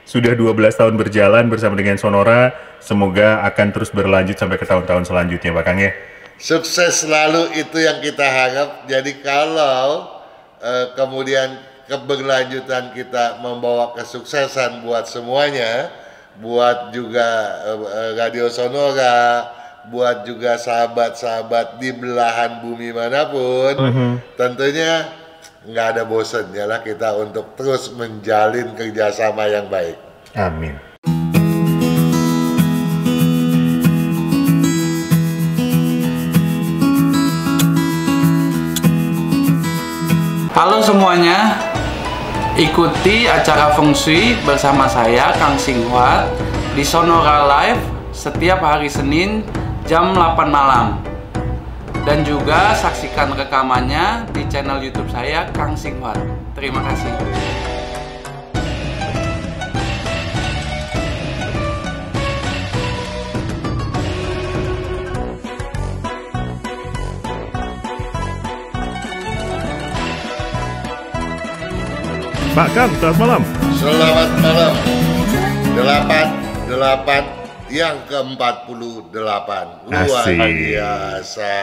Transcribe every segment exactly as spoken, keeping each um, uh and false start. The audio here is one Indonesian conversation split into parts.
Sudah dua belas tahun berjalan bersama dengan Sonora, semoga akan terus berlanjut sampai ke tahun-tahun selanjutnya Pak Kang ya. Sukses selalu itu yang kita harap. Jadi kalau uh, kemudian keberlanjutan kita membawa kesuksesan buat semuanya, buat juga uh, Radio Sonora, buat juga sahabat-sahabat di belahan bumi manapun, uh-huh. tentunya nggak ada bosan ya lah kita untuk terus menjalin kerjasama yang baik. Amin. Halo semuanya, ikuti acara Feng Shui bersama saya Kang Singhuat di Sonora Live setiap hari Senin jam delapan malam. Dan juga saksikan rekamannya di channel YouTube saya Kang Singhuat. Terima kasih. Pak Kang, selamat malam. Selamat malam. Delapan, delapan, yang ke empat puluh delapan. Luar biasa.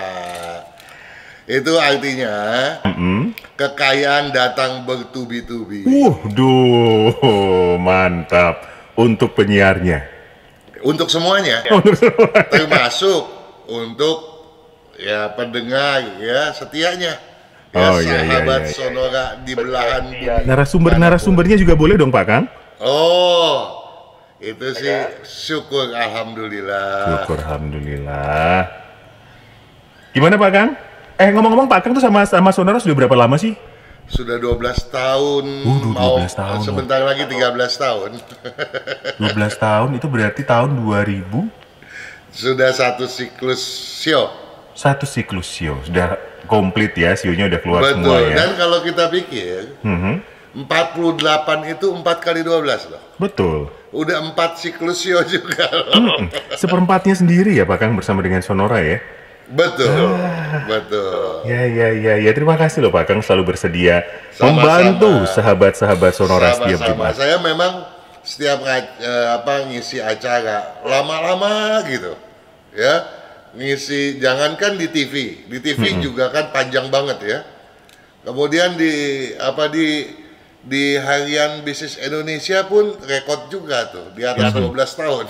Itu artinya mm-hmm. kekayaan datang bertubi-tubi. Uh, duh, mantap. Untuk penyiarnya. Untuk semuanya. Untuk semuanya. Termasuk untuk ya pendengar ya setianya. Ya, oh iya iya sahabat iya. Sonora di belahan bumi. Narasumber-narasumbernya juga boleh dong Pak Kang? Oh, itu sih syukur alhamdulillah. Syukur alhamdulillah. Gimana Pak Kang? Eh ngomong-ngomong Pak Kang tuh sama sama Sonora sudah berapa lama sih? Sudah dua belas tahun. Uh, mau dua belas tahun. Sebentar lagi tiga belas tahun. dua belas tahun itu berarti tahun dua ribu. Sudah satu siklus show. Satu siklus show sudah komplit ya, sionya udah keluar. Betul. Semua ya. Dan kalau kita pikir mm-hmm. empat puluh delapan itu empat kali dua belas loh. Betul. Udah empat siklus show juga loh. Mm-mm. Seperempatnya sendiri ya Pak Kang bersama dengan Sonora ya. Betul. Ah. Betul. Ya ya ya ya, terima kasih loh Pak Kang selalu bersedia Sama-sama. membantu sahabat-sahabat Sonora Sama-sama. setiap Jumat. Saya memang setiap uh, apa ngisi acara lama-lama gitu. Ya. Ngisi jangankan di T V, di T V hmm. juga kan panjang banget ya. Kemudian di apa di di harian bisnis Indonesia pun rekod juga tuh di atas dua belas tahun.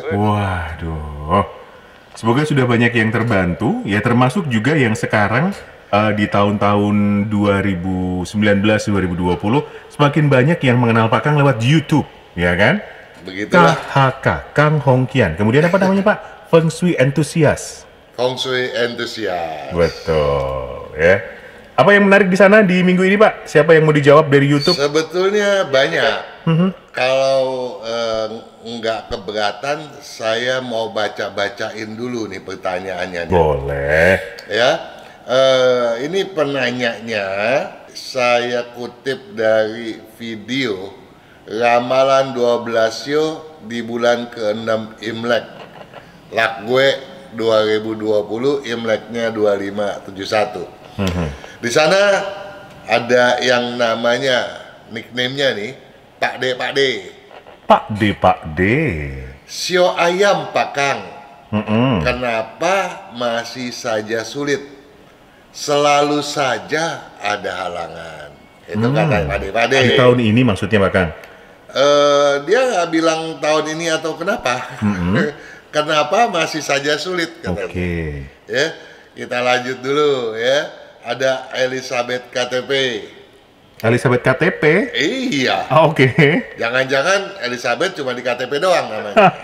Waduh, semoga sudah banyak yang terbantu ya, termasuk juga yang sekarang uh, di tahun-tahun dua ribu sembilan belas dua ribu dua puluh semakin banyak yang mengenal Pak Kang lewat YouTube, ya kan? Begitulah. K H K Kang Hong Kian. Kemudian apa namanya Pak? Feng Shui Enthusiast. Feng Shui Enthusiast. Betul, ya. Apa yang menarik di sana di minggu ini, Pak? Siapa yang mau dijawab dari YouTube? Sebetulnya banyak. Mm-hmm. Kalau eh, nggak keberatan, saya mau baca-bacain dulu nih pertanyaannya. Boleh. Ya, eh, ini penanyanya saya kutip dari video ramalan dua belas show di bulan keenam Imlek. Lak gue dua ribu dua puluh, Imleknya dua lima tujuh satu. Mm-hmm. Di sana ada yang namanya nickname-nya nih Pak D Pak D. Pak D Pak D. Sio ayam Pak Kang. Mm-hmm. Kenapa masih saja sulit? Selalu saja ada halangan. Itu mm. kata Pak D Pak D. Di tahun ini maksudnya Pak Kang? Uh, dia nggak bilang tahun ini atau kenapa. Mm-hmm. Kenapa masih saja sulit katanya. Oke. Okay. Ya, kita lanjut dulu ya. Ada Elizabeth K T P. Elizabeth K T P? Iya. Oh, oke. Okay. Jangan-jangan Elizabeth cuma di K T P doang namanya.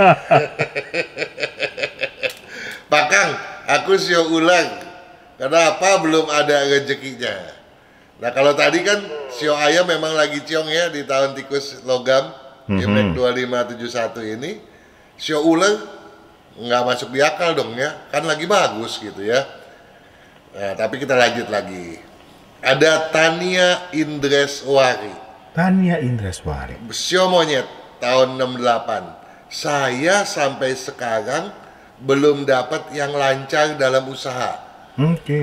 Pak Kang, aku sio ulang. Kenapa belum ada rezekinya? Nah kalau tadi kan sio ayam memang lagi ciong ya di tahun tikus logam. Mm-hmm. Imlek dua lima tujuh satu ini. Sio ulang nggak masuk di akal dong ya, kan lagi bagus gitu ya. Nah, tapi kita lanjut lagi. Ada Tania Indreswari. Tania Indreswari. Sio monyet tahun enam delapan. Saya sampai sekarang belum dapat yang lancar dalam usaha. Oke. Okay.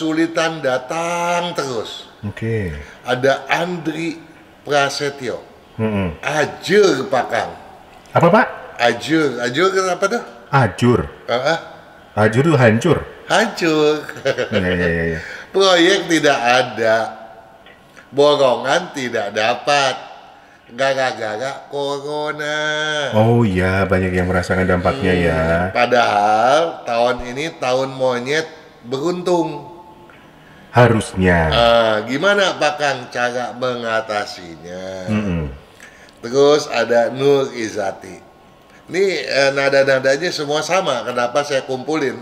Kesulitan datang terus. Oke. Okay. Ada Andri Prasetyo. Mm-mm. Ajur Pak Kang. Apa Pak? Ajur, ajur kenapa tuh? Ajur. Ah, ah, Ajur itu hancur. hancur. Iya, iya, iya, iya. Proyek tidak ada, borongan tidak dapat, gara-gara corona. Oh iya, banyak yang merasakan dampaknya ya. Padahal tahun ini tahun monyet beruntung. Harusnya. Ah, gimana Pak Kang cara mengatasinya? Mm-mm. Terus ada Nur Izati. Ini eh, nada-nadanya semua sama. Kenapa saya kumpulin?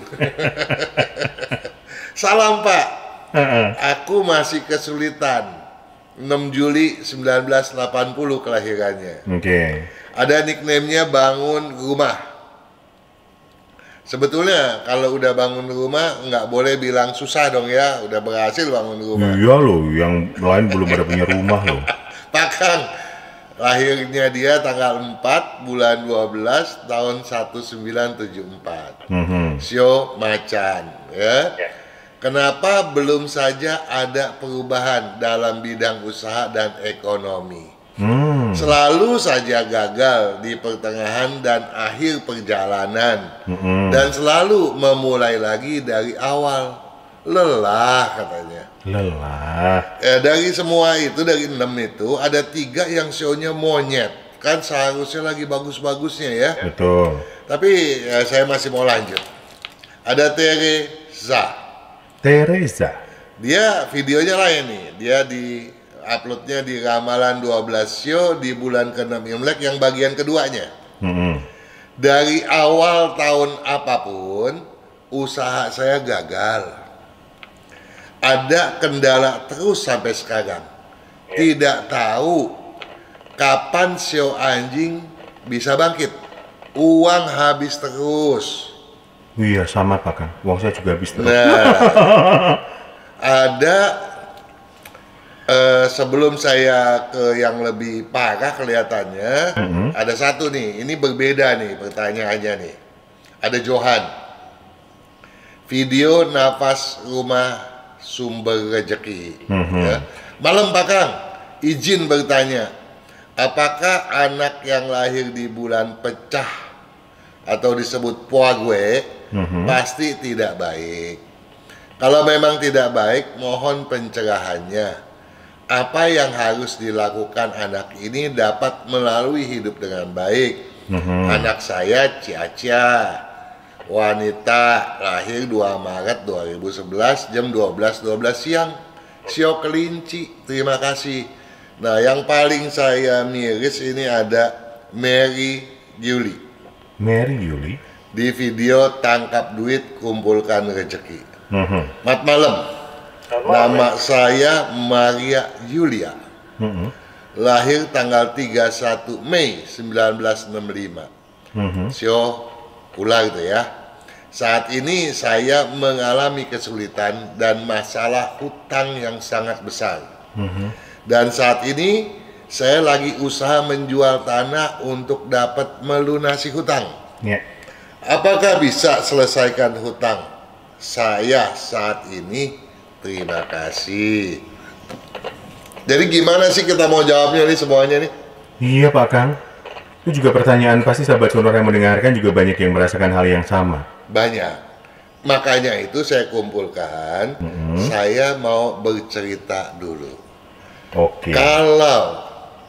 Salam Pak. Uh-uh. Aku masih kesulitan. enam Juli seribu sembilan ratus delapan puluh kelahirannya. Oke. Ada nickname-nya bangun rumah. Sebetulnya kalau udah bangun rumah nggak boleh bilang susah dong ya. Udah berhasil bangun rumah. Iya loh, yang lain belum ada punya rumah loh. Pak Kang, lahirnya dia tanggal empat bulan dua belas tahun seribu sembilan ratus tujuh puluh empat. Mhm. Sio Macan, ya. Kenapa belum saja ada perubahan dalam bidang usaha dan ekonomi? Hmm. Selalu saja gagal di pertengahan dan akhir perjalanan, Mm-mm. dan selalu memulai lagi dari awal. Lelah katanya. Lelah. Ya, dari semua itu, dari enam itu ada tiga yang sionya monyet. Kan seharusnya lagi bagus-bagusnya ya. Betul. Tapi ya, saya masih mau lanjut. Ada Teresa. Teresa. Dia videonya lain nih. Dia di uploadnya di Ramalan dua belas Show di bulan keenam Imlek yang bagian keduanya. Mm-mm. Dari awal tahun apapun, usaha saya gagal. Ada kendala terus sampai sekarang. Tidak tahu kapan show anjing bisa bangkit. Uang habis terus. Iya sama Pak Kang. Uang saya juga habis terus. Nah, ada eh, sebelum saya ke yang lebih parah kelihatannya, Mhm. ada satu nih. Ini berbeda nih pertanyaannya nih. Ada Johan. Video nafas rumah sumber rezeki. Mhm. Ya. Malam Pak Kang, izin bertanya, apakah anak yang lahir di bulan pecah atau disebut poague Mhm. pasti tidak baik? Kalau memang tidak baik, mohon pencerahannya. Apa yang harus dilakukan anak ini dapat melalui hidup dengan baik? Mhm. Anak saya Ciacia, wanita, lahir dua Maret dua ribu sebelas jam dua belas dua belas siang. Sio kelinci, terima kasih. Nah, yang paling saya miris ini ada Mary Yuli. Mary Yuli. Di video tangkap duit, kumpulkan rezeki. Mhm. Mat malam. Nama saya Maria Yulia. Mhm. Lahir tanggal tiga puluh satu Mei seribu sembilan ratus enam puluh lima. Mhm. Sio ulang itu ya. Saat ini saya mengalami kesulitan dan masalah hutang yang sangat besar. Mhm. Dan saat ini saya lagi usaha menjual tanah untuk dapat melunasi hutang. Ya. Apakah bisa selesaikan hutang saya saat ini? Terima kasih. Jadi gimana sih kita mau jawabnya nih semuanya nih? Iya Pak Kang. Itu juga pertanyaan pasti sahabat sonor yang mendengarkan juga banyak yang merasakan hal yang sama. Banyak. Makanya itu saya kumpulkan, Mhm. saya mau bercerita dulu. Oke. Kalau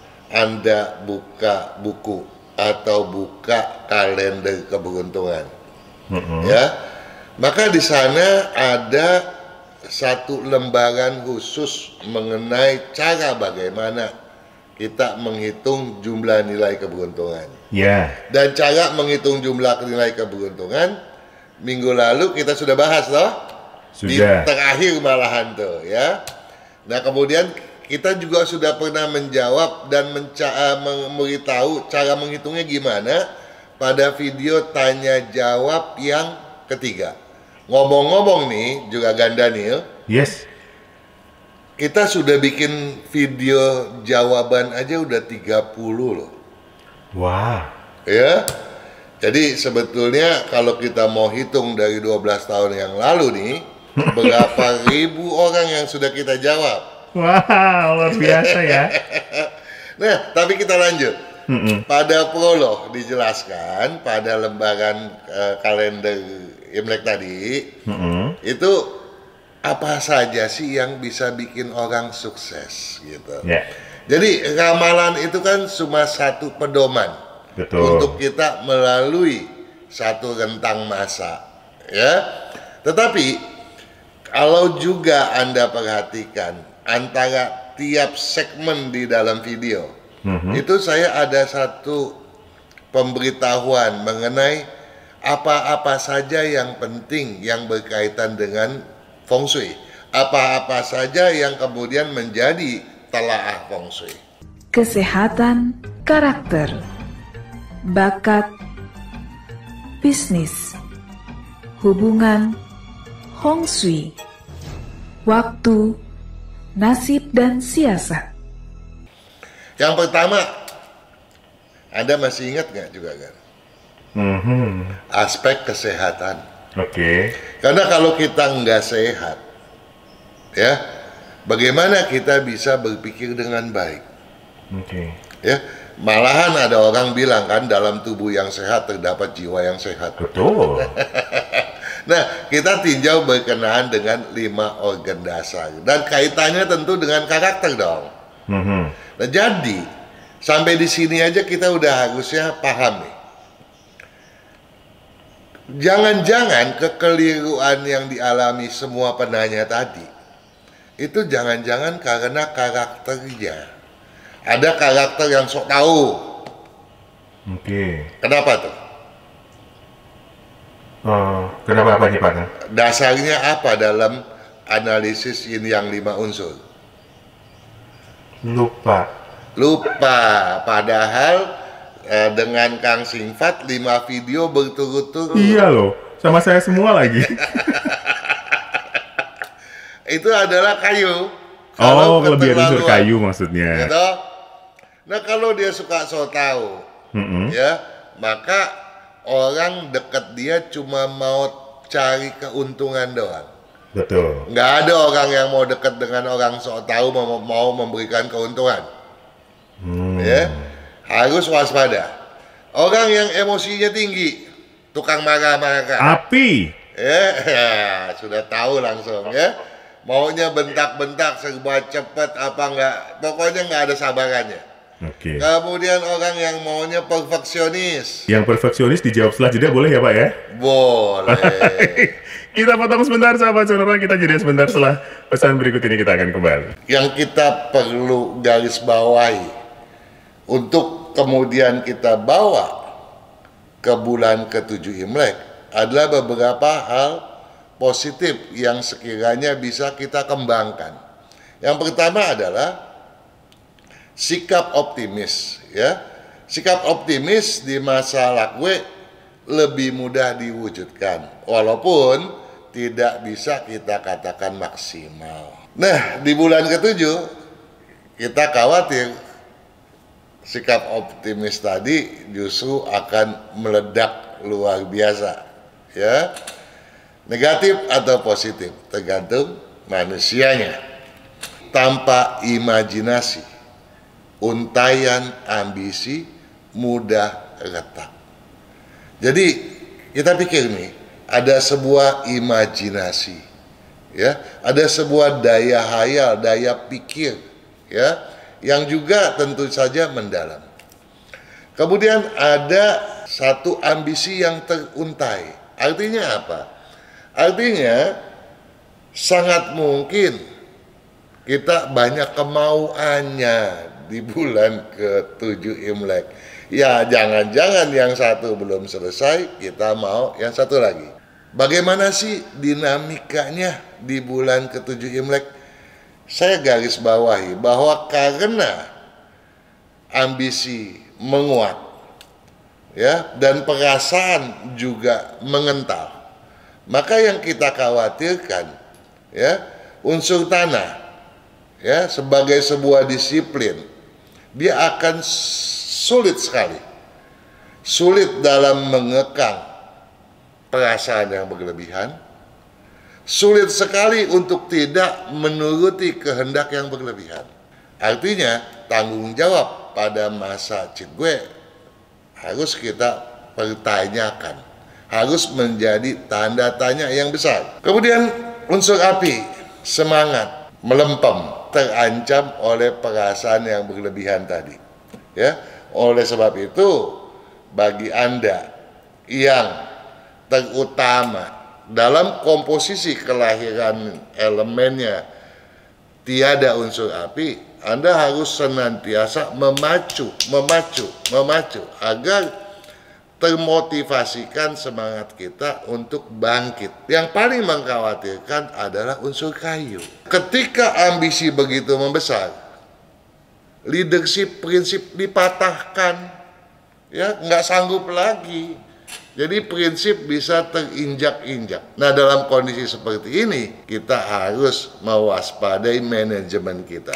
Anda buka buku atau buka kalender keberuntungan, Mhm. ya, maka di sana ada satu lembaran khusus mengenai cara bagaimana kita menghitung jumlah nilai keberuntungan. Ya. Dan cara menghitung jumlah nilai keberuntungan minggu lalu kita sudah bahas loh. Di Sudah. terakhir malahan tuh ya. Nah, kemudian kita juga sudah pernah menjawab dan menca- uh, memberitahu cara menghitungnya gimana pada video tanya jawab yang ketiga. Ngomong-ngomong nih juga Gandanil, Yes. kita sudah bikin video jawaban aja udah tiga puluh loh. Wah. Ya. Jadi sebetulnya kalau kita mau hitung dari dua belas tahun yang lalu nih, berapa ribu orang yang sudah kita jawab. Wah, luar biasa ya. Nah, tapi kita lanjut. Mm-mm. Pada prolog dijelaskan pada lembaran uh, kalender Imlek tadi, Mm-mm. itu apa saja sih yang bisa bikin orang sukses gitu. Ya. Jadi ramalan itu kan cuma satu pedoman Betul. untuk kita melalui satu rentang masa, ya. Tetapi kalau juga Anda perhatikan antara tiap segmen di dalam video, Mhm. itu saya ada satu pemberitahuan mengenai apa-apa saja yang penting yang berkaitan dengan feng shui. Apa-apa saja yang kemudian menjadi telaah feng shui. Kesehatan, karakter, bakat, bisnis, hubungan, feng shui, waktu, nasib dan siasat. Yang pertama, Anda masih ingat nggak juga kan? Mhm. Aspek kesehatan. Oke. Karena kalau kita nggak sehat, ya, bagaimana kita bisa berpikir dengan baik? Oke. Ya, malahan ada orang bilang kan dalam tubuh yang sehat terdapat jiwa yang sehat. Betul. Nah, kita tinjau berkenaan dengan lima organ dasar dan kaitannya tentu dengan karakter dong. Mhm. Nah, jadi sampai di sini aja kita udah harusnya paham nih. Jangan-jangan kekeliruan yang dialami semua penanya tadi itu jangan-jangan karena karakternya. Ada karakter yang sok tahu. Oke. Kenapa tuh? Oh, kenapa apa nih Pak? Dasarnya apa dalam analisis yin yang lima unsur? Lupa. Lupa, padahal eh, dengan Kang Singfat lima video berturut-turut. Iya loh, sama saya semua lagi. Itu adalah kayu. Oh, kelebihan unsur keterlaluan, kayu maksudnya. gitu. Nah, kalau dia suka so tahu, Mm-mm. ya, maka orang dekat dia cuma mau cari keuntungan doang. Betul. Nggak ada orang yang mau dekat dengan orang sok tahu mau, mau memberikan keuntungan. Hmm. Ya, harus waspada. Orang yang emosinya tinggi, tukang marah-marah, Api. ya, ya, sudah tahu langsung ya. Maunya bentak-bentak serba cepat apa enggak, pokoknya nggak ada sabarannya. Oke. Kemudian orang yang maunya perfeksionis, Yang perfeksionis dijawab setelah jeda boleh ya Pak ya? boleh. Kita potong sebentar sahabat sonora, kita jeda sebentar, setelah pesan berikut ini kita akan kembali. Yang kita perlu garis bawahi untuk kemudian kita bawa ke bulan ketujuh Imlek adalah beberapa hal positif yang sekiranya bisa kita kembangkan. Yang pertama adalah sikap optimis, ya. Sikap optimis di masa Lakwe lebih mudah diwujudkan, walaupun tidak bisa kita katakan maksimal. Nah, di bulan ketujuh kita khawatir sikap optimis tadi justru akan meledak luar biasa, ya. Negatif atau positif tergantung manusianya. Tanpa imajinasi, untayan ambisi mudah retak. Jadi kita pikir nih, ada sebuah imajinasi, ya, ada sebuah daya hayal, daya pikir, ya, yang juga tentu saja mendalam. Kemudian ada satu ambisi yang teruntai. Artinya apa? Artinya sangat mungkin kita banyak kemauannya di bulan ketujuh Imlek. Ya, jangan-jangan yang satu belum selesai, kita mau yang satu lagi. Bagaimana sih dinamikanya di bulan ketujuh Imlek? Saya garis bawahi bahwa karena ambisi menguat, ya, dan perasaan juga mengental, maka yang kita khawatirkan, ya, unsur tanah, ya, sebagai sebuah disiplin, dia akan sulit sekali, sulit dalam mengekang perasaan yang berlebihan, sulit sekali untuk tidak menuruti kehendak yang berlebihan. Artinya tanggung jawab pada masa Cikgue harus kita pertanyakan, harus menjadi tanda tanya yang besar. Kemudian unsur api, semangat, melempem, terancam oleh perasaan yang berlebihan tadi. Ya, oleh sebab itu bagi Anda yang terutama dalam komposisi kelahiran elemennya tiada unsur api, Anda harus senantiasa memacu, memacu, memacu agar termotivasikan semangat kita untuk bangkit. Yang paling mengkhawatirkan adalah unsur kayu. Ketika ambisi begitu membesar, leadership prinsip dipatahkan, ya nggak sanggup lagi. Jadi prinsip bisa terinjak-injak. Nah, dalam kondisi seperti ini, kita harus mewaspadai manajemen kita.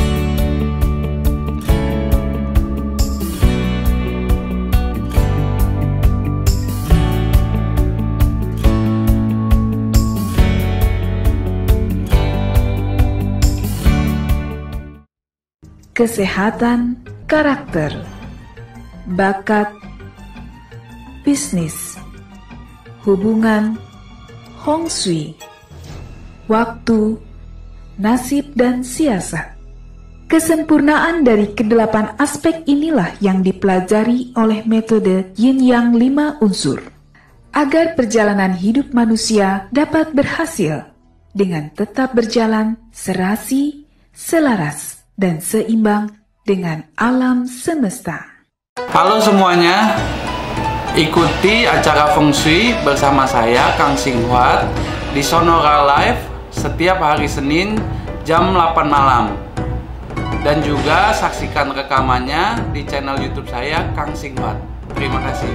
Kesehatan karakter, bakat, bisnis, hubungan, Hong Shui, waktu, nasib, dan siasat. Kesempurnaan dari kedelapan aspek inilah yang dipelajari oleh metode Yin Yang lima unsur, agar perjalanan hidup manusia dapat berhasil dengan tetap berjalan serasi, selaras, dan seimbang dengan alam semesta. Halo semuanya, ikuti acara Feng Shui bersama saya Kang Xinghua di Sonora Live setiap hari Senin jam delapan malam. Dan juga saksikan rekamannya di channel YouTube saya Kang Xinghua. Terima kasih.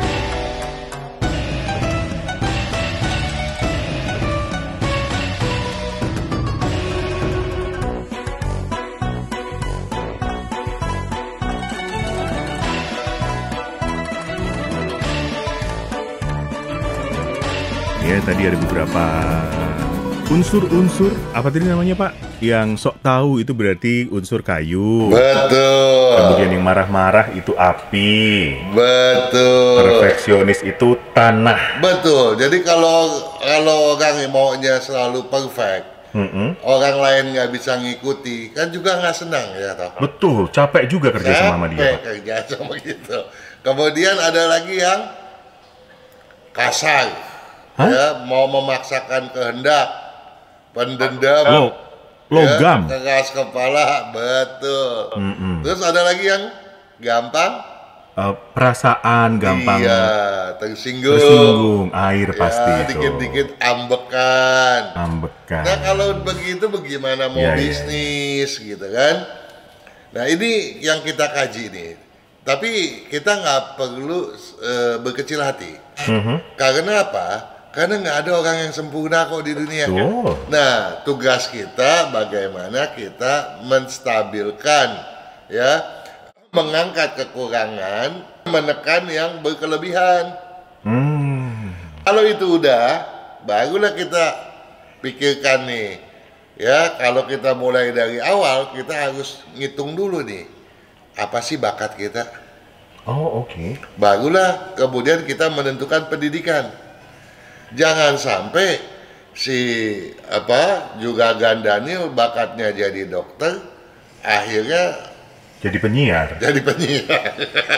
Ya, tadi ada beberapa unsur-unsur, apa tadi namanya Pak? Yang sok tahu itu berarti unsur kayu. Betul. Kemudian yang marah-marah itu api. Betul. Perfeksionis itu tanah. Betul. Jadi kalau kalau orang maunya selalu perfect, Mm-mm. orang lain nggak bisa ngikuti, kan juga nggak senang ya toh. Betul, capek juga kerja sama dia Capek Pak. kerja sama gitu. Kemudian ada lagi yang kasar. Hah? Ya, mau memaksakan kehendak, pendendam, Lo, logam. ya, keras kepala, betul. Mm-mm. Terus ada lagi yang gampang, Uh, perasaan gampang iya, tersinggung, tersinggung, air ya, pasti itu. dikit-dikit ambekan. Ambekan. Nah kalau begitu bagaimana mau Ya, ya, bisnis gitu kan? Nah ini yang kita kaji nih. Tapi kita nggak perlu uh, berkecil hati. Mhm. Karena apa? Karena nggak ada orang yang sempurna kok di dunia. Betul. Nah, tugas kita bagaimana kita menstabilkan, ya, mengangkat kekurangan, menekan yang berkelebihan. Hmm. Kalau itu udah, barulah kita pikirkan nih, ya, kalau kita mulai dari awal, kita harus ngitung dulu nih, apa sih bakat kita? Oh, oke. Barulah kemudian kita menentukan pendidikan. Jangan sampai si apa juga Gandanil bakatnya jadi dokter, akhirnya Jadi penyiar. jadi penyiar.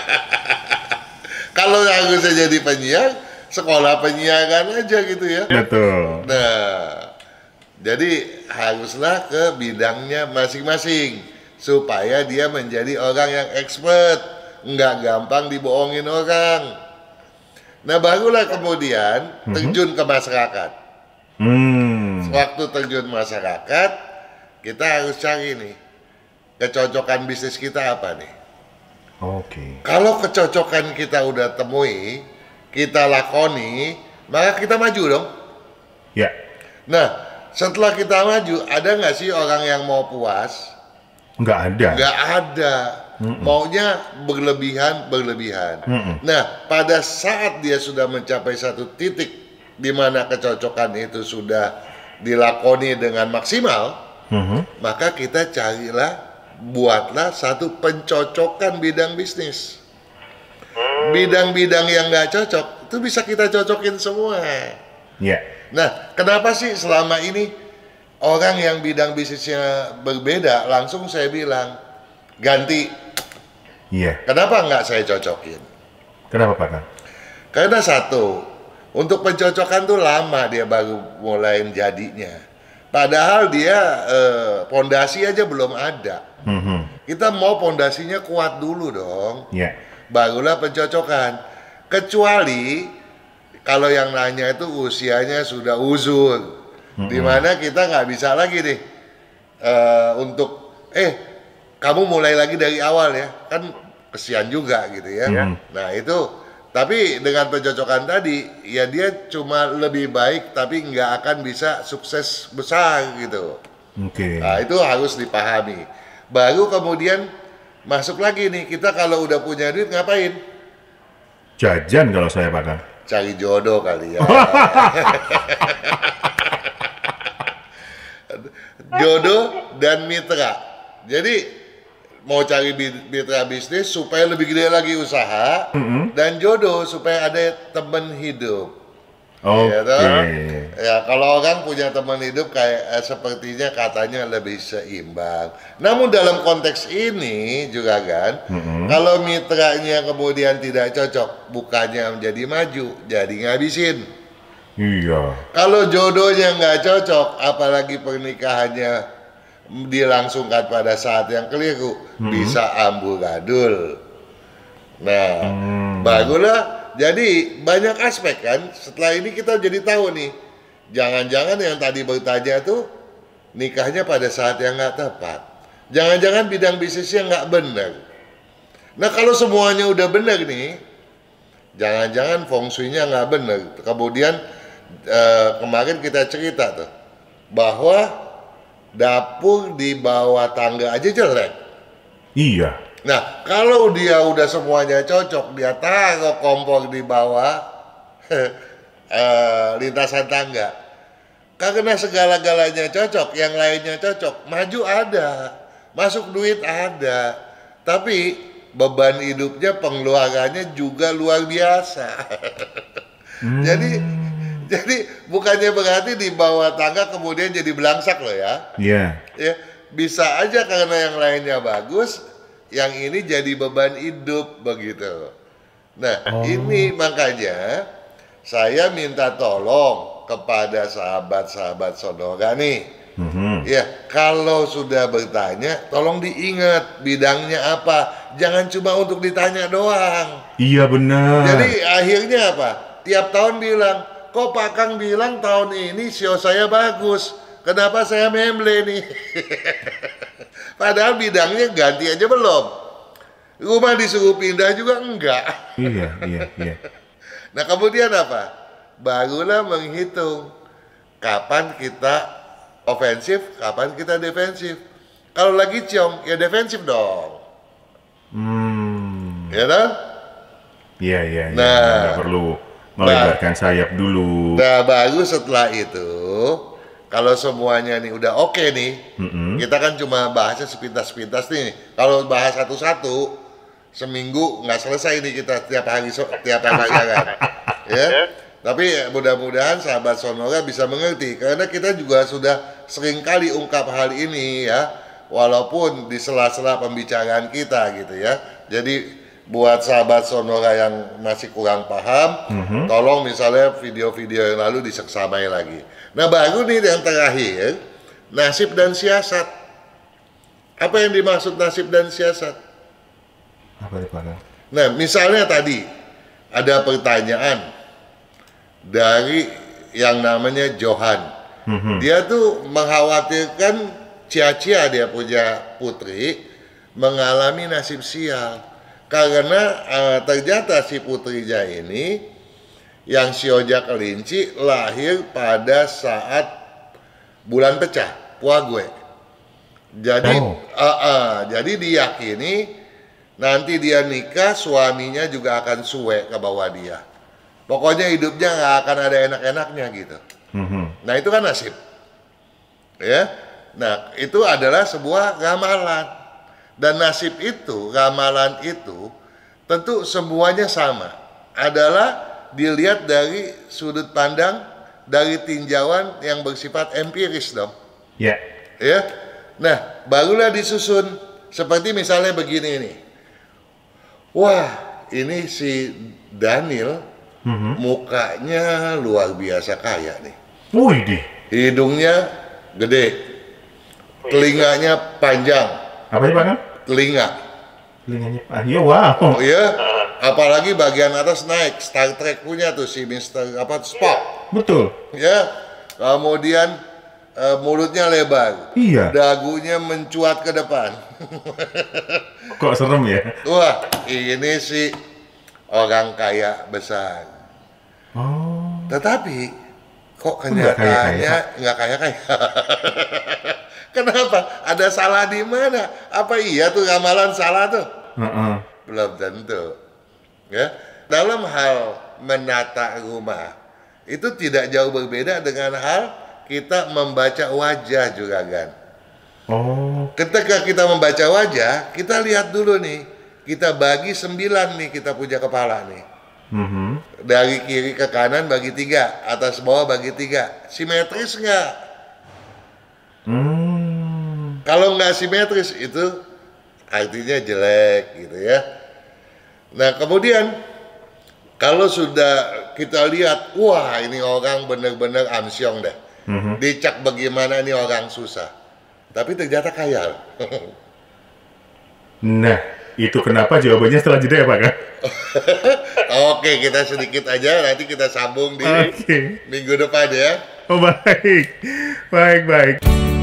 Kalau harusnya jadi penyiar, sekolah penyiaran aja gitu ya. Betul. Nah, jadi haruslah ke bidangnya masing-masing supaya dia menjadi orang yang expert, nggak gampang dibohongin orang. Nah, barulah kemudian terjun ke masyarakat. Hmm. Waktu terjun masyarakat, kita harus cari nih kecocokan bisnis kita apa nih. Oke. Kalau kecocokan kita udah temui, kita lakoni, maka kita maju dong. Ya. Nah, setelah kita maju, ada nggak sih orang yang mau puas? Nggak ada. Nggak ada. Mm-mm. Maunya berlebihan, berlebihan. Mm-mm. Nah, pada saat dia sudah mencapai satu titik di mana kecocokan itu sudah dilakoni dengan maksimal, Mhm. maka kita carilah buatlah satu pencocokan bidang bisnis. Bidang-bidang yang nggak cocok, itu bisa kita cocokin semua. Iya. Nah, kenapa sih selama ini orang yang bidang bisnisnya berbeda, langsung saya bilang, ganti. Iya. Kenapa nggak saya cocokin? Kenapa Pak Kang? Karena satu, untuk pencocokan tuh lama dia baru mulai jadinya. Padahal dia eh, pondasi aja belum ada. Mhm. Kita mau pondasinya kuat dulu dong. Iya. Barulah pencocokan. Kecuali kalau yang nanya itu usianya sudah uzur, mm-hmm. dimana kita nggak bisa lagi nih uh, untuk eh kamu mulai lagi dari awal ya, kan kesian juga gitu ya. Mm-hmm. Nah itu, tapi dengan pencocokan tadi ya dia cuma lebih baik tapi nggak akan bisa sukses besar gitu. Oke. Okay. Nah itu harus dipahami. Baru kemudian masuk lagi nih, kita kalau udah punya duit ngapain? Jajan kalau saya Pak Kang. Cari jodoh kali ya. Jodoh dan mitra. Jadi mau cari mitra bisnis supaya lebih gede lagi usaha, mm-hmm. dan jodoh supaya ada teman hidup. Oke. Okay. Ya, kalau orang punya teman hidup kayak eh, sepertinya katanya lebih seimbang. Namun dalam konteks ini juga kan, mm-hmm. kalau mitranya kemudian tidak cocok, bukannya menjadi maju, jadi ngabisin. Iya. Kalau jodohnya nggak cocok, apalagi pernikahannya dilangsungkan pada saat yang keliru, mm-hmm. bisa amburadul. Nah, mm. barulah. Jadi banyak aspek kan, setelah ini kita jadi tahu nih, jangan-jangan yang tadi bertanya tuh nikahnya pada saat yang nggak tepat. Jangan-jangan bidang bisnisnya nggak benar. Nah kalau semuanya udah benar nih, jangan-jangan feng shui-nya nggak benar. Kemudian eh, kemarin kita cerita tuh, bahwa dapur di bawah tangga aja jelek. Iya. Nah, kalau dia udah semuanya cocok, dia taruh kompor di bawah uh, lintasan tangga. Karena segala-galanya cocok, yang lainnya cocok, maju ada, masuk duit ada, tapi beban hidupnya, pengeluarannya juga luar biasa. hmm. Jadi, jadi bukannya berarti di bawah tangga kemudian jadi belangsak loh ya. Iya. Yeah. Ya, bisa aja karena yang lainnya bagus, yang ini jadi beban hidup begitu. Nah, oh. ini makanya saya minta tolong kepada sahabat-sahabat Sonora nih. Mm-hmm. Ya, kalau sudah bertanya, tolong diingat bidangnya apa. Jangan cuma untuk ditanya doang. Iya benar. Jadi akhirnya apa? Tiap tahun bilang, kok Pak Kang bilang tahun ini sio saya bagus. Kenapa saya memble nih? Padahal bidangnya ganti aja belum. Rumah disuruh pindah juga enggak. Iya, iya, iya. Nah kemudian apa? Barulah menghitung kapan kita ofensif, kapan kita defensif. Kalau lagi ciong, ya defensif dong. Hmm. Ya kan? Iya, iya, iya. Nah, nggak perlu melebarkan nah, sayap dulu. Nah, baru setelah itu, kalau semuanya nih udah oke okay nih, mm-hmm. kita kan cuma bahasnya sepintas-pintas nih. Kalau bahas satu-satu, seminggu nggak selesai nih kita tiap hari tiap hari kan, ya. Tapi mudah-mudahan sahabat Sonora bisa mengerti, karena kita juga sudah sering kali ungkap hal ini ya, walaupun di sela-sela pembicaraan kita gitu ya. Jadi buat sahabat Sonora yang masih kurang paham, mm-hmm. tolong misalnya video-video yang lalu diseksamai lagi. Nah baru nih yang terakhir, nasib dan siasat. Apa yang dimaksud nasib dan siasat? Apa itu Pak? Nah misalnya tadi ada pertanyaan dari yang namanya Johan. Mm-hmm. Dia tuh mengkhawatirkan cia-cia dia punya putri mengalami nasib sial. Karena uh, ternyata si putrinya ini yang sioja kelinci lahir pada saat bulan pecah, Puague. Jadi, oh. uh, uh, jadi diyakini nanti dia nikah, suaminya juga akan suwe ke bawah dia. Pokoknya hidupnya nggak akan ada enak-enaknya gitu. Mm-hmm. Nah itu kan nasib, ya. Nah itu adalah sebuah ramalan. Dan nasib itu, ramalan itu, tentu semuanya sama. Adalah dilihat dari sudut pandang, dari tinjauan yang bersifat empiris dong. Ya. Ya. Nah, barulah disusun. Seperti misalnya begini nih. Wah, ini si Daniel, mm-hmm. mukanya luar biasa kaya nih. Wih deh. Hidungnya gede. Telinganya panjang. Apa sih Pak Kang? Telinga. Telinganya, ah iya wow. Oh iya, apalagi bagian atas naik, Star Trek punya tuh si mister apa Spock. Betul. Ya, kemudian uh, mulutnya lebar. Iya. Dagunya mencuat ke depan. Kok serem ya? Wah, ini sih orang kaya besar. Oh. Tetapi kok Nggak kenyataannya kaya-kaya. nggak kaya-kaya. Kenapa? Ada salah di mana? Apa iya tuh ramalan salah tuh? Uh-uh. Belum tentu. Ya, dalam hal menata rumah itu tidak jauh berbeda dengan hal kita membaca wajah juga kan. Oh. Ketika kita membaca wajah, kita lihat dulu nih, kita bagi sembilan nih kita punya kepala nih. Mm-hmm. Dari kiri ke kanan bagi tiga, atas bawah bagi tiga. Simetris nggak? Hmm. Kalau nggak simetris itu artinya jelek gitu ya. Nah kemudian kalau sudah kita lihat, wah ini orang benar-benar amsyong deh. Mm-hmm. Dicak bagaimana ini orang susah. Tapi ternyata kaya. Nah, itu kenapa jawabannya setelah jeda ya Pak Kang? Oke, kita sedikit aja, nanti kita sambung di okay. minggu depan ya. Oh baik, baik, baik.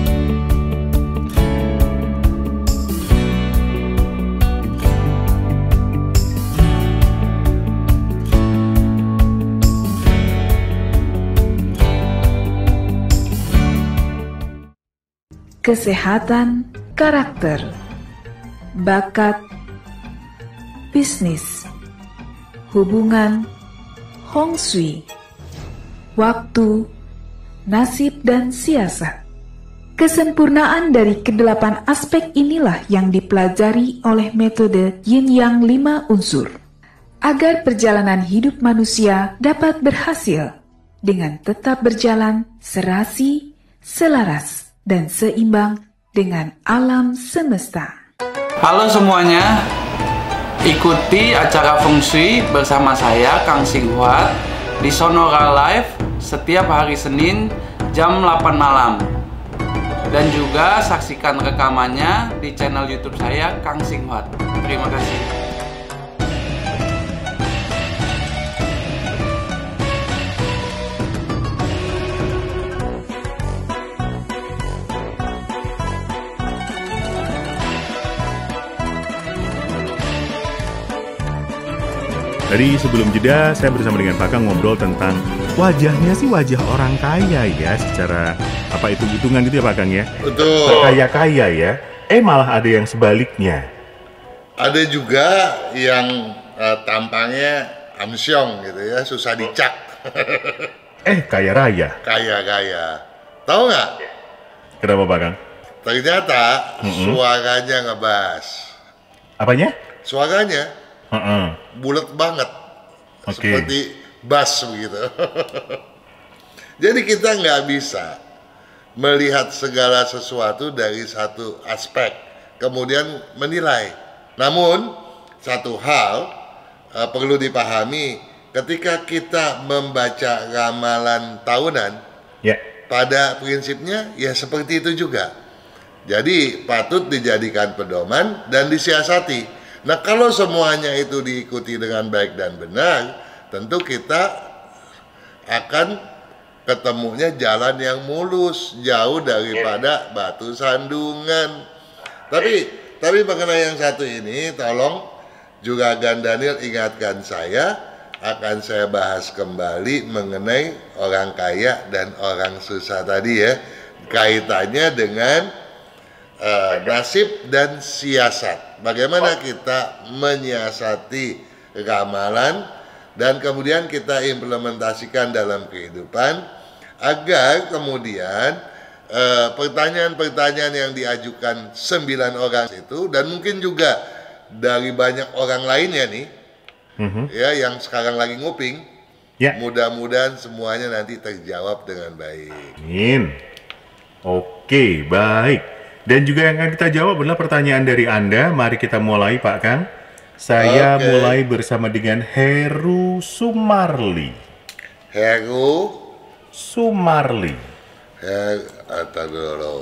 Kesehatan karakter, bakat, bisnis, hubungan, Hong Shui, waktu, nasib dan siasat. Kesempurnaan dari kedelapan aspek inilah yang dipelajari oleh metode Yin Yang lima unsur, agar perjalanan hidup manusia dapat berhasil dengan tetap berjalan serasi, selaras, dan seimbang dengan alam semesta. Halo semuanya, ikuti acara Feng Shui bersama saya Kang Singhuat di Sonora Live setiap hari Senin jam delapan malam. Dan juga saksikan rekamannya di channel YouTube saya Kang Singhuat. Terima kasih. Tadi sebelum jeda, saya bersama dengan Pak Kang ngobrol tentang wajahnya sih wajah orang kaya ya, secara apa itu hitungan gitu ya Pak Kang ya? Betul. Kaya-kaya ya. Eh malah ada yang sebaliknya. Ada juga yang uh, tampangnya amsyong gitu ya, susah dicak. eh kaya raya. Kaya-kaya. Tahu nggak? Kenapa Pak Kang? Ternyata mm-hmm. suaranya ngebas. Apanya? Suaranya. Uh-uh. Bulat banget, okay. Seperti bass begitu. Jadi kita nggak bisa melihat segala sesuatu dari satu aspek, kemudian menilai. Namun satu hal uh, perlu dipahami, ketika kita membaca ramalan tahunan, yeah. pada prinsipnya ya seperti itu juga. Jadi patut dijadikan pedoman dan disiasati. Nah kalau semuanya itu diikuti dengan baik dan benar, tentu kita akan ketemunya jalan yang mulus, jauh daripada batu sandungan. Tapi tapi mengenai yang satu ini, tolong juga Gan Daniel ingatkan saya, akan saya bahas kembali mengenai orang kaya dan orang susah tadi ya, kaitannya dengan uh, nasib dan siasat. Bagaimana kita menyiasati ramalan dan kemudian kita implementasikan dalam kehidupan agar kemudian eh, pertanyaan-pertanyaan yang diajukan sembilan orang itu, dan mungkin juga dari banyak orang lainnya nih, Mhm. ya yang sekarang lagi nguping, Ya. mudah-mudahan semuanya nanti terjawab dengan baik. Amin. Oke, baik. Dan juga yang akan kita jawab adalah pertanyaan dari Anda. Mari kita mulai, Pak Kang. Saya Oke. mulai bersama dengan Heru Sumarli. Heru, Sumarli. Her, atau dulu,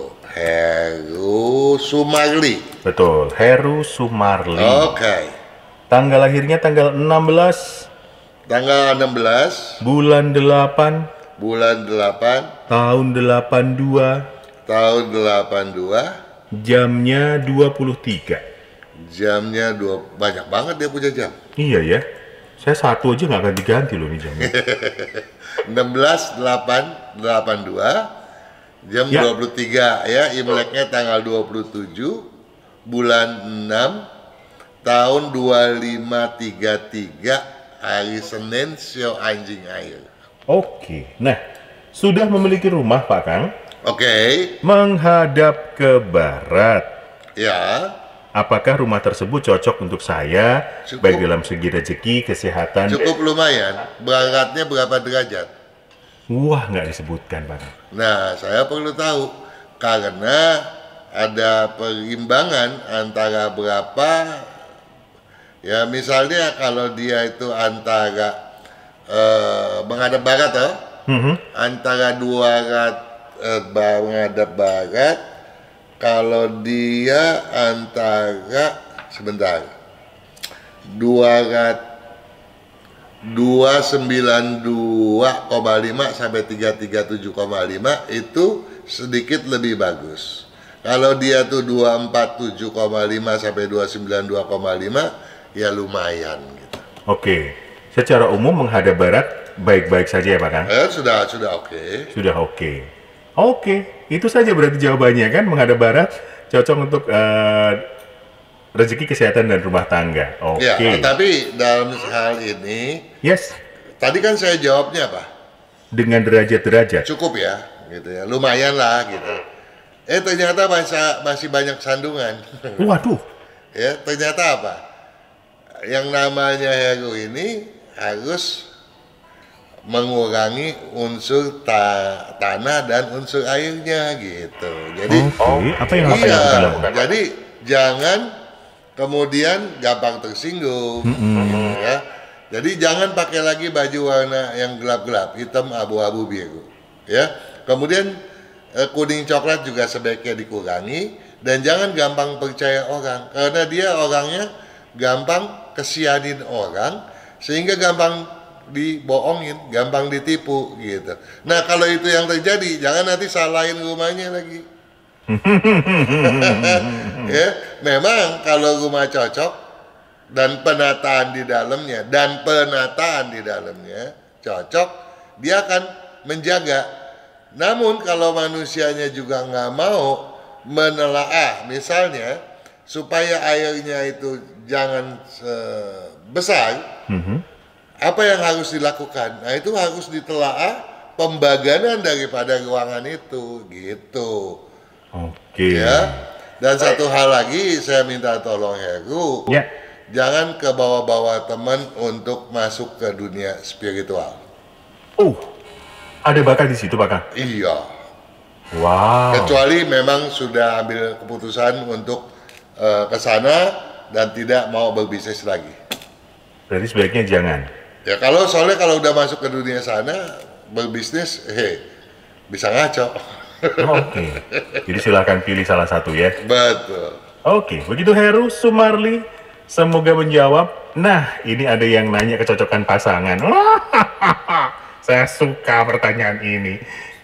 Heru Sumarli. Betul, Heru Sumarli. Oke, Tanggal lahirnya tanggal enam belas tanggal enam belas bulan delapan bulan delapan tahun delapan dua, tahun delapan dua, jamnya dua puluh tiga. jamnya dua, banyak banget dia punya jam. Iya ya. Saya satu aja nggak akan diganti loh nih jamnya. enam belas delapan delapan dua, jam Ya. dua puluh tiga ya, Imleknya tanggal dua puluh tujuh bulan enam tahun dua lima tiga tiga, hari Senin, sio anjing air. Oke. Nah, sudah memiliki rumah, Pak Kang? Oke, Menghadap ke barat. ya, Apakah rumah tersebut cocok untuk saya, Cukup. baik dalam segi rezeki, kesehatan? cukup lumayan. Beratnya berapa derajat? Wah, nggak disebutkan, Pak Kang. Nah, saya perlu tahu karena ada perimbangan antara berapa, ya misalnya kalau dia itu antara eh, menghadap barat, oh, Mhm. antara dua ratus eh, menghadap barat, kalau dia antara sebentar dua ratus dua ratus sembilan puluh dua koma lima sampai tiga ratus tiga puluh tujuh koma lima itu sedikit lebih bagus. Kalau dia tuh dua ratus empat puluh tujuh koma lima sampai dua ratus sembilan puluh dua koma lima ya lumayan gitu. Oke. Secara umum menghadap barat baik-baik saja ya, Pak Kang? Eh, sudah sudah oke. Sudah oke. Oke, itu saja berarti jawabannya kan, menghadap barat cocok untuk eh, rezeki, kesehatan, dan rumah tangga. Oke. Ya, tapi dalam hal ini Yes, tadi kan saya jawabnya apa? dengan derajat-derajat. Cukup ya, gitu ya. Lumayan lah gitu. Eh ternyata masih masih banyak sandungan. Waduh, Ya, ternyata apa? Yang namanya Heru ini harus mengurangi unsur ta- tanah dan unsur airnya gitu. Jadi oke. Apa yang apa yang harus iya, dilakukan? jadi jangan kemudian gampang tersinggung gitu ya. Jadi jangan pakai lagi baju warna yang gelap-gelap, hitam, abu-abu, biru. Ya. Kemudian eh, kuning coklat juga sebaiknya dikurangi, dan jangan gampang percaya orang karena dia orangnya gampang kesianin orang sehingga gampang dibohongin, gampang ditipu gitu. Nah, kalau itu yang terjadi, jangan nanti salahin rumahnya lagi. Ya, memang kalau rumah cocok dan penataan di dalamnya dan penataan di dalamnya cocok, dia akan menjaga. Namun kalau manusianya juga nggak mau menelaah, misalnya supaya airnya itu jangan eh, besar, Mhm. apa yang harus dilakukan? Nah, itu harus ditelaah pembaganan daripada ruangan itu, gitu. Oke. Ya. Dan satu hal lagi saya minta tolong Heru, Ya. jangan ke bawah-bawah teman untuk masuk ke dunia spiritual. Oh, ada bakal di situ, Pak Kang? Iya. Wow. Kecuali memang sudah ambil keputusan untuk eh, ke sana dan tidak mau berbisnis lagi. Berarti sebaiknya jangan. Ya kalau soalnya kalau udah masuk ke dunia sana berbisnis, heh, bisa ngaco. Oke. Jadi silahkan pilih salah satu ya. Betul. Oke, begitu Heru Sumarli. Semoga menjawab. Nah, ini ada yang nanya kecocokan pasangan. Saya suka pertanyaan ini.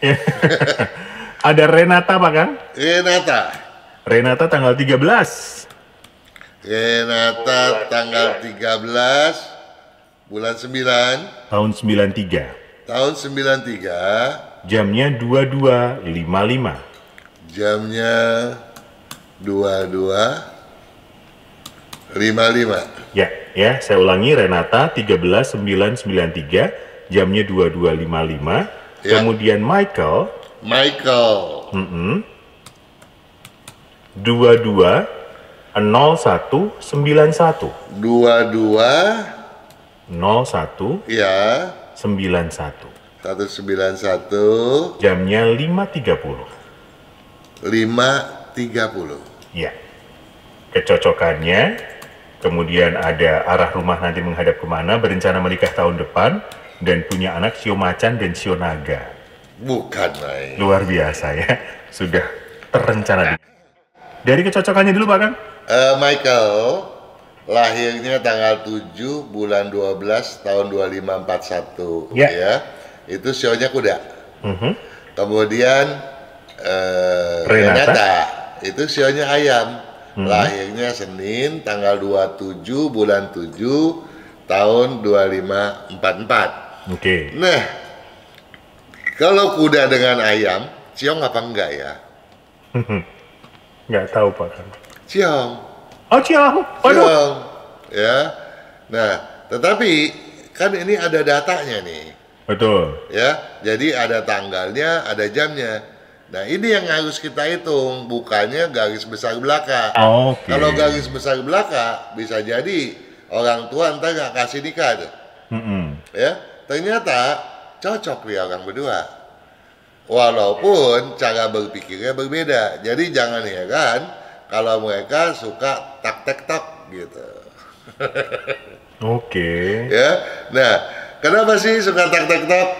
Ada Renata, Pak Kang? Renata. Renata tanggal tiga belas. Renata tanggal tiga belas bulan sembilan Tahun sembilan tiga. tahun sembilan tiga, Jamnya dua puluh dua lima puluh lima. jamnya dua puluh dua lima puluh lima. Ya, ya, saya ulangi, Renata tiga belas sembilan sembilan tiga, jamnya dua puluh dua lima puluh lima. Ya. Kemudian Michael Michael Mm-mm. dua dua nol satu sembilan satu. dua dua nol satu ya sembilan satu. satu sembilan satu Jamnya lima tiga puluh. lima tiga puluh. Ya. Kecocokannya, kemudian ada arah rumah nanti menghadap kemana, berencana menikah tahun depan, dan punya anak sio macan dan sio naga. Bukan main. Luar biasa ya, sudah terencana. Dari kecocokannya dulu Pak Kang. Eh, Michael lahirnya tanggal tujuh bulan dua belas tahun dua lima empat satu Ya. ya. Itu sionya kuda. Mhm. Kemudian eh, Renata. Renata itu sionya ayam. Lahirnya Senin tanggal dua puluh tujuh bulan tujuh tahun dua lima empat empat. Oke. Nah, kalau kuda dengan ayam, ciong apa enggak ya? Nggak tahu Pak Kang. Ciong. Oh ciao. Waduh. Ciong. Ya. Nah, tetapi kan ini ada datanya nih. Betul. Ya, jadi ada tanggalnya, ada jamnya. Nah, ini yang harus kita hitung, bukannya garis besar belaka. Oke. Kalau garis besar belaka, bisa jadi orang tua ntar nggak kasih nikah tuh. Mm-mm. Ya, ternyata cocok nih orang berdua. Walaupun cara berpikirnya berbeda. Jadi jangan heran kalau mereka suka tak tek tok gitu. Oke. Ya, nah, kenapa sih suka tak tek tok?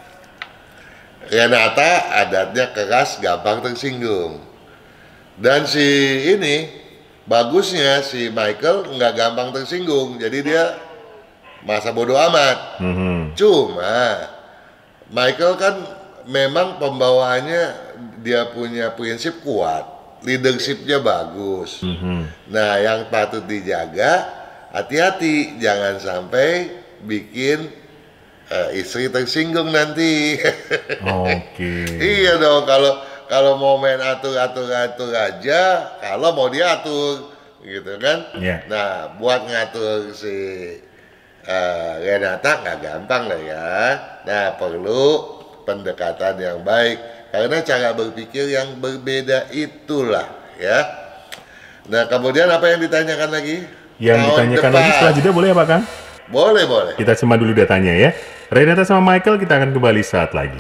Renata adatnya keras, gampang tersinggung. Dan si ini bagusnya si Michael nggak gampang tersinggung, jadi dia masa bodoh amat. Mhm. Cuma Michael kan memang pembawaannya dia punya prinsip kuat, leadershipnya bagus. Mhm. Nah, yang patut dijaga, hati-hati jangan sampai bikin eh, istri tersinggung nanti. Oke. Iya dong, kalau kalau mau main atur-atur-atur aja, kalau mau diatur, gitu kan? Iya. Nah, buat ngatur si eh, Renata nggak gampang lah ya. Nah, perlu pendekatan yang baik karena cara berpikir yang berbeda itulah ya. Nah, kemudian apa yang ditanyakan lagi? Yang Tahun ditanyakan depan. lagi setelah jeda boleh ya Pak Kang? Boleh, boleh. Kita simak dulu datanya ya. Renata sama Michael kita akan kembali saat lagi.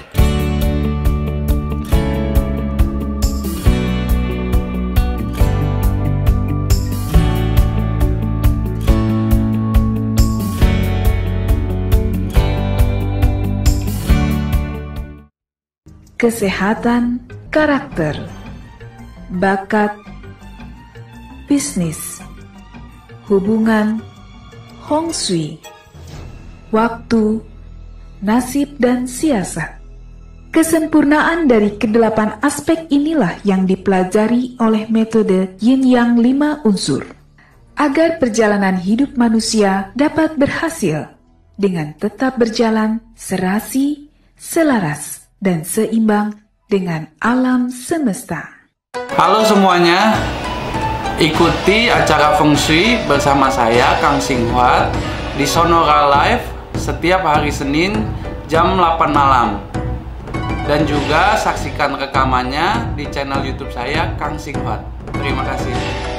Kesehatan karakter, bakat, bisnis, hubungan, Hong Shui, waktu, nasib dan siasat. Kesempurnaan dari kedelapan aspek inilah yang dipelajari oleh metode Yin Yang lima unsur, agar perjalanan hidup manusia dapat berhasil dengan tetap berjalan serasi, selaras, dan seimbang dengan alam semesta. Halo semuanya, ikuti acara Feng Shui bersama saya Kang Singhuat di Sonora Live setiap hari Senin jam delapan malam. Dan juga saksikan rekamannya di channel YouTube saya Kang Singhuat. Terima kasih.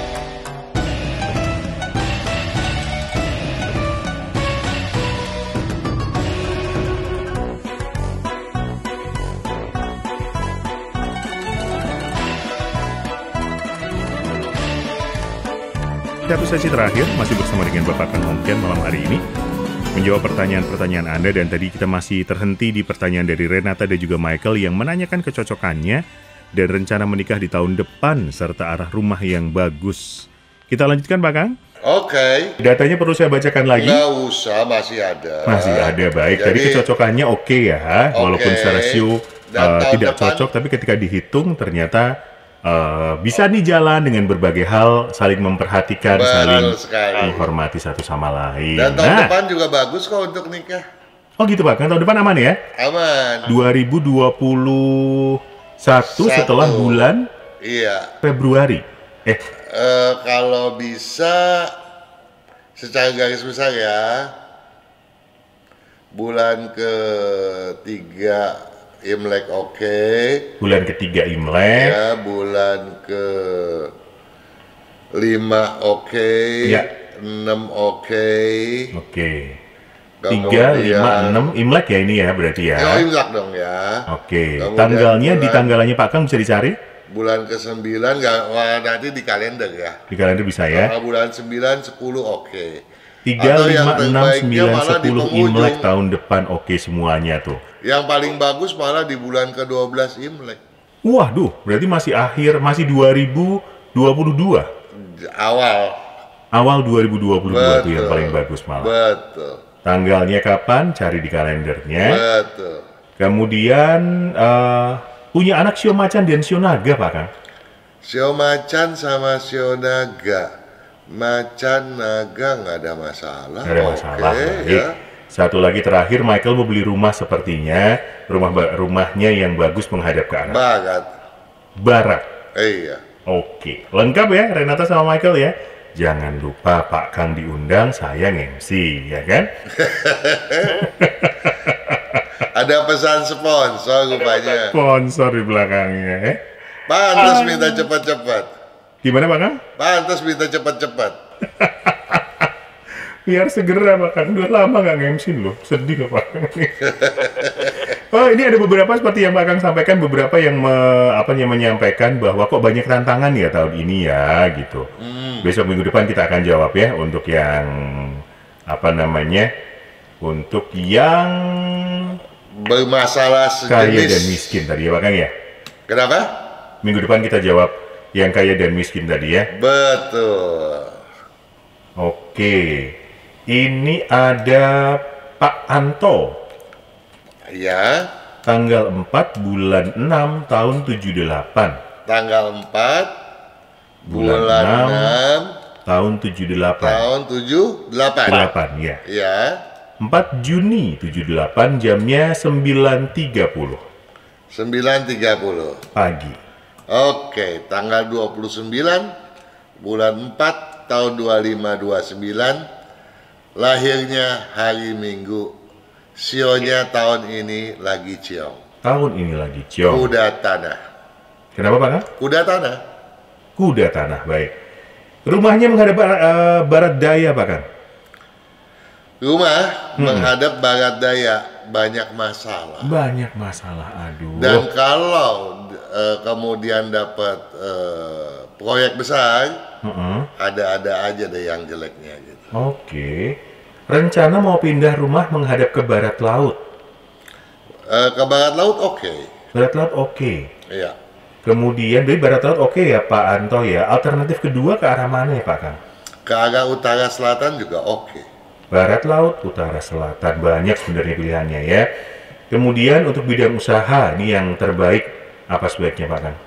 Satu sesi terakhir masih bersama dengan Bapak Kang Hongkian malam hari ini menjawab pertanyaan-pertanyaan Anda, dan tadi kita masih terhenti di pertanyaan dari Renata dan juga Michael yang menanyakan kecocokannya dan rencana menikah di tahun depan serta arah rumah yang bagus. Kita lanjutkan Pak Kang. Oke. Datanya perlu saya bacakan lagi? Nggak usah, masih ada. Masih ada, baik. Tadi Jadi, kecocokannya oke ya, Oke. walaupun secara sio Dan uh, tahun tidak depan- cocok, tapi ketika dihitung ternyata uh, bisa nih jalan dengan berbagai hal, saling memperhatikan, Betul saling sekali. menghormati satu sama lain. Dan tahun Nah, depan juga bagus kok untuk nikah. oh gitu Pak, kan tahun depan aman ya? Aman. dua ribu dua puluh satu Satu. setelah bulan Iya. Februari. Eh, Eh, kalau bisa secara garis besar ya, bulan ketiga Imlek oke. Bulan ketiga Imlek. Ya, bulan ke lima oke. Ya. enam oke. Oke. Tiga, lima, enam Imlek ya ini ya berarti ya. Ya, Imlek dong ya. Oke. Kemudian Tanggalnya di bulan- tanggalannya Pak Kang bisa dicari? Bulan ke sembilan nggak, wah, nanti di kalender ya. Di kalender bisa ya. Kalau bulan sembilan, sepuluh oke. Tiga, Atau yang lima, enam, terbaiknya sembilan, malah di sepuluh penghujung. Imlek tahun depan oke semuanya tuh. Yang paling bagus malah di bulan ke dua belas Imlek. Waduh, berarti masih akhir, masih dua ribu dua puluh dua. Awal. Awal dua ribu dua puluh dua tuh yang Betul. paling bagus malah. Betul. Tanggalnya kapan? Cari di kalendernya. Betul. Kemudian eh, punya anak sio macan dan sio naga Pak Kang. Sio macan sama sio naga. Macan naga nggak ada masalah. Nggak ada Oke, masalah. Baik. ya. Satu lagi terakhir, Michael mau beli rumah sepertinya. Rumah ba- rumahnya yang bagus menghadap ke arah Barat. barat. Iya. Oke, lengkap ya Renata sama Michael ya. Jangan lupa Pak Kang diundang, saya M C, ya kan? Ada pesan sponsor rupanya. Sponsor di belakangnya. Eh? Pantas minta cepat-cepat. Gimana Pak Kang? Pantas minta cepat-cepat. Biar segera Pak Kang, udah lama nggak nge-M C loh, sedih loh Pak Kang. Oh ini ada beberapa seperti yang Pak Kang sampaikan, beberapa yang me, apa yang menyampaikan bahwa kok banyak tantangan ya tahun ini ya gitu. Hmm. Besok minggu depan kita akan jawab ya untuk yang apa namanya, untuk yang Bermasalah kaya sejenis. dan miskin tadi ya Pak Kang ya. Kenapa? Minggu depan kita jawab yang kaya dan miskin tadi ya. Betul. Oke, ini ada Pak Anto. Ya, Tanggal empat bulan enam tahun tujuh delapan. tanggal empat Bulan bulan enam, enam tahun tujuh delapan. tahun tujuh delapan. delapan ya. Ya, empat Juni tujuh delapan jamnya sembilan tiga puluh sembilan tiga puluh. pagi. Oke, tanggal dua puluh sembilan bulan empat tahun dua lima dua sembilan. Lahirnya hari Minggu. Sionya tahun ini lagi ciong. Tahun ini lagi ciong. Kuda tanah. Kenapa Pak Kang? Kuda tanah. Kuda tanah, baik. Rumahnya menghadap eh, barat daya Pak Kang. Rumah Hmm. menghadap barat daya, banyak masalah. Banyak masalah, aduh. Dan kalau eh, kemudian dapat eh, proyek besar, Heeh. ada-ada aja deh yang jeleknya gitu. Oke. Rencana mau pindah rumah menghadap ke barat laut. Eh, ke barat laut oke. Barat laut oke. Iya. Kemudian dari barat laut oke ya Pak Anto ya. Alternatif kedua ke arah mana ya Pak Kang? Ke arah utara selatan juga oke. Barat laut, utara selatan, banyak sebenarnya pilihannya ya. Kemudian untuk bidang usaha, ini yang terbaik apa sebaiknya Pak Kang?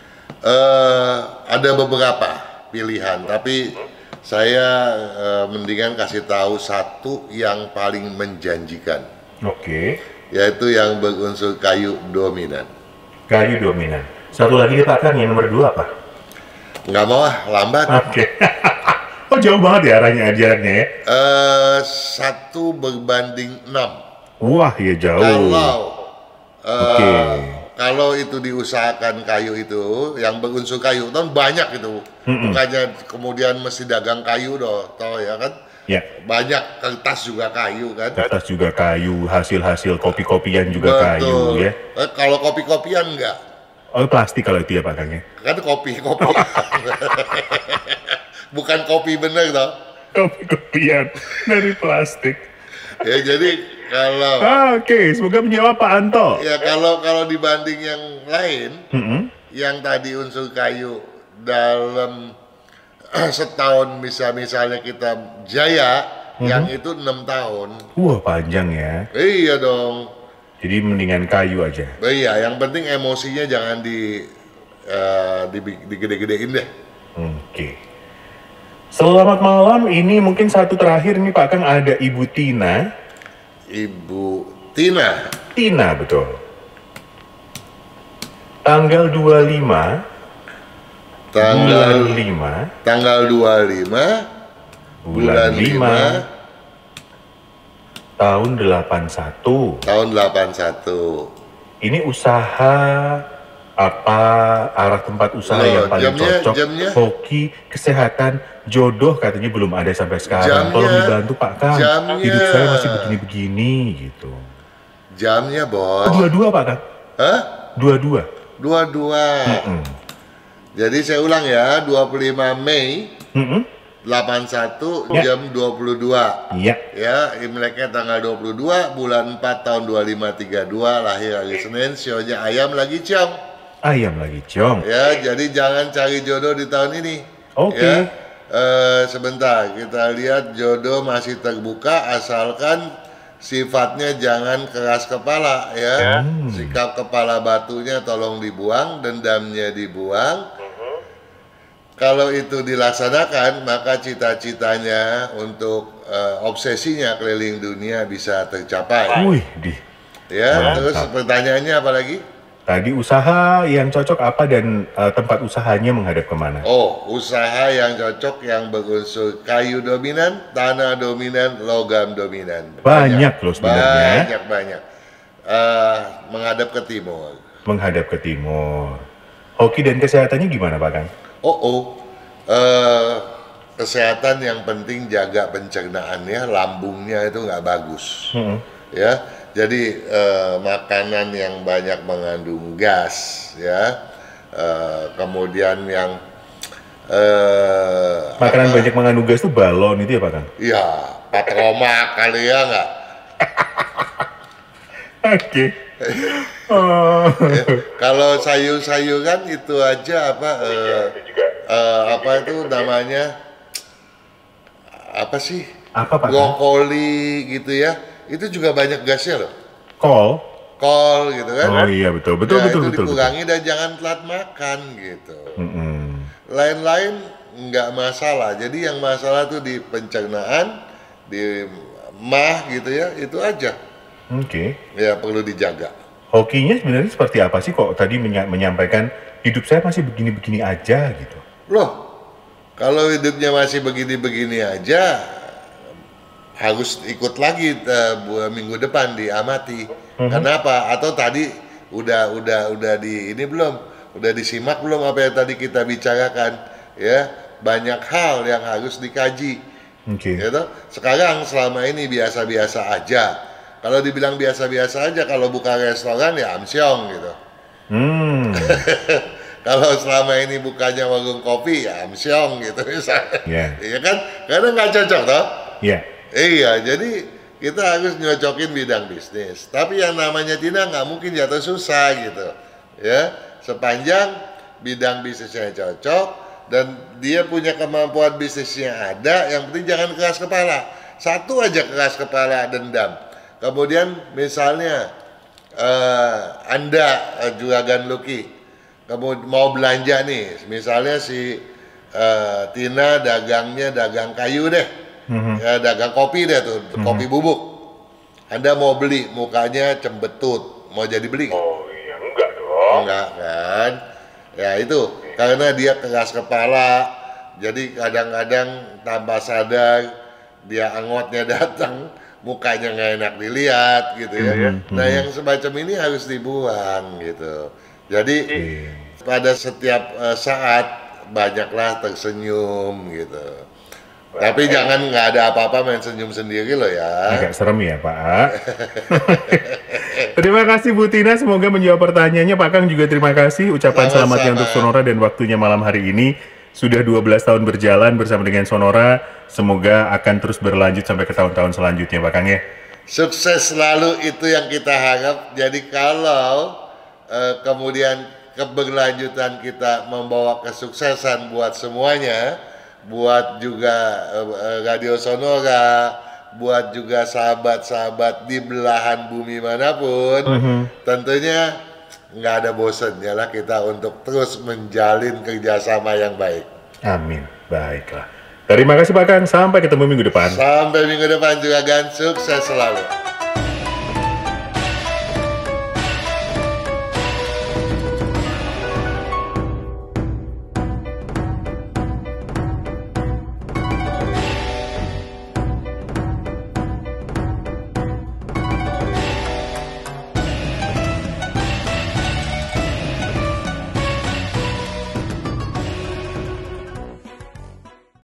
Eh, ada beberapa pilihan, tapi saya eh, mendingan kasih tahu satu yang paling menjanjikan, Oke, yaitu yang berunsur kayu dominan. kayu dominan. Satu lagi nih Pak Kang, yang nomor dua apa? Nggak mau ah, lambat. Oke. Oh jauh banget ya arahnya, jaraknya ya? Eh, satu berbanding enam. Wah ya jauh. Kalau eh, Oke. kalau itu diusahakan kayu itu, yang berunsur kayu kan banyak itu. Mm-mm. Bukannya kemudian mesti dagang kayu doh, toh ya kan? Ya, Banyak kertas juga kayu kan? ke atas juga kayu, hasil-hasil kopi-kopian juga kayu ya. Eh, kalau kopi-kopian enggak, Oh plastik kalau itu ya Pak Kang ya? kan kopi kopi. Bukan kopi bener toh. Kopi-kopian dari plastik. Ya jadi kalau Ah, Oke, semoga menjawab Pak Anto. ya kalau kalau dibanding yang lain, Mm-mm. yang tadi unsur kayu dalam setahun bisa misalnya kita jaya, yang itu enam tahun. Wah panjang ya. Iya dong. Jadi mendingan kayu aja. Iya, yang penting emosinya jangan di eh, di- digede-gedein deh. Oke. Selamat malam. Ini mungkin satu terakhir nih Pak Kang, ada Ibu Tina. Ibu Tina. Tina betul. Tanggal dua puluh lima Tanggal bulan lima tanggal dua puluh lima bulan lima tahun delapan satu. tahun delapan satu. ini usaha apa, arah tempat usaha Loh, yang paling jamnya, cocok, jamnya, hoki, kesehatan, jodoh katanya belum ada sampai sekarang. jamnya, Tolong dibantu Pak Kang, jamnya, hidup saya masih begini-begini gitu. jamnya Oh, bos. dua-dua Pak Kang? Hah? Dua-dua? Dua-dua. Mm-mm. Jadi saya ulang ya, dua puluh lima Mei Mm-mm. delapan puluh satu Ya. jam dua puluh dua. Iya. Ya, Imleknya tanggal dua puluh dua bulan empat tahun dua lima tiga dua, lahir hari Senin, sionya ayam lagi ciong. Ayam lagi ciong. Ya, jadi jangan cari jodoh di tahun ini. Oke. Ya. Eh, sebentar, kita lihat jodoh masih terbuka asalkan sifatnya jangan keras kepala ya. Hmm. Sikap kepala batunya tolong dibuang, dendamnya dibuang. Kalau itu dilaksanakan, maka cita-citanya untuk eh, obsesinya keliling dunia bisa tercapai. Wih, di. Ya, Mantap. terus pertanyaannya apa lagi? Tadi usaha yang cocok apa dan eh, tempat usahanya menghadap kemana? Oh, usaha yang cocok yang berunsur kayu dominan, tanah dominan, logam dominan. Banyak loh sebenarnya. Banyak, banyak. Eh, menghadap ke timur. Menghadap ke timur. Hoki dan kesehatannya gimana Pak Kang? Oh, oh. Eh, kesehatan yang penting jaga pencernaannya, lambungnya itu nggak bagus. Mm-mm. Ya, jadi eh, makanan yang banyak mengandung gas, ya. Eh, kemudian yang eh, Makanan apa? banyak mengandung gas itu balon itu ya Pak Kang? Ya, patroma kali ya nggak? Oke. Oh. Ya, kalau sayur-sayuran itu aja apa? Eh, eh, apa itu namanya? Apa sih? Apa Pak Kang? Brokoli gitu ya. Itu juga banyak gasnya loh. Kol? Kol gitu kan. Oh iya betul betul Ya, betul itu betul. betul. dikurangi dan jangan telat makan gitu. Mm-mm. Lain-lain nggak masalah. Jadi yang masalah tuh di pencernaan, di mah gitu ya, itu aja. Oke. Ya perlu dijaga. Hokinya sebenarnya seperti apa sih kok tadi menya- menyampaikan hidup saya masih begini-begini aja gitu? Loh, kalau hidupnya masih begini-begini aja, harus ikut lagi eh, bu- minggu depan diamati. Kenapa? Atau tadi udah udah udah di ini belum? Udah disimak belum apa yang tadi kita bicarakan? Ya, banyak hal yang harus dikaji. Oke. Gitu. Sekarang selama ini biasa-biasa aja. Kalau dibilang biasa-biasa aja, kalau buka restoran ya amsyong gitu. Hmm. Kalau selama ini bukanya warung kopi ya amsyong gitu misalnya. Ya. Iya kan? Karena nggak cocok toh. Ya. Iya, jadi kita harus nyocokin bidang bisnis. Tapi yang namanya Tina nggak mungkin jatuh susah gitu. Ya, sepanjang bidang bisnisnya cocok dan dia punya kemampuan bisnisnya ada, yang penting jangan keras kepala. Satu aja keras kepala, dendam. Kemudian misalnya eh, Anda eh, juragan Lucky, kamu mau belanja nih, misalnya si eh, Tina dagangnya dagang kayu deh, ya dagang kopi deh tuh, kopi bubuk. Anda mau beli, mukanya cembetut, mau jadi beli nggak? Oh iya enggak dong. Enggak kan? Ya itu, karena dia keras kepala, jadi kadang-kadang tanpa sadar dia angotnya datang, mukanya nggak enak dilihat gitu ya. Mhm, Nah mhm. yang semacam ini harus dibuang gitu. Jadi Iya. pada setiap eh, saat banyaklah tersenyum gitu. Tapi jangan nggak ada apa-apa main senyum sendiri loh ya. Agak serem ya Pak. Terima kasih Bu Tina, semoga menjawab pertanyaannya. Pak Kang juga terima kasih. Ucapan Sama-sama. selamatnya untuk Sonora dan waktunya malam hari ini. Sudah dua belas tahun berjalan bersama dengan Sonora. Semoga akan terus berlanjut sampai ke tahun-tahun selanjutnya Pak Kang ya. Sukses selalu itu yang kita harap. Jadi kalau eh, kemudian keberlanjutan kita membawa kesuksesan buat semuanya, buat juga eh, Radio Sonora, buat juga sahabat-sahabat di belahan bumi manapun, tentunya nggak ada bosannya lah kita untuk terus menjalin kerjasama yang baik. Amin. Baiklah. Terima kasih Pak Kang. Sampai ketemu minggu depan. Sampai minggu depan juga, Gan. Sukses selalu.